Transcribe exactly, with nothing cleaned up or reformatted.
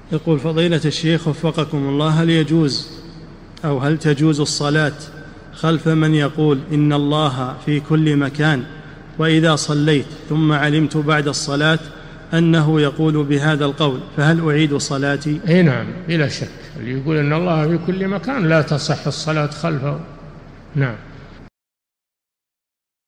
يقول فضيلة الشيخ وفقكم الله، هل يجوز أو هل تجوز الصلاة خلف من يقول إن الله في كل مكان، وإذا صليت ثم علمت بعد الصلاة أنه يقول بهذا القول فهل أعيد صلاتي؟ أي نعم بلا شك، اللي يقول إن الله في كل مكان لا تصح الصلاة خلفه. نعم.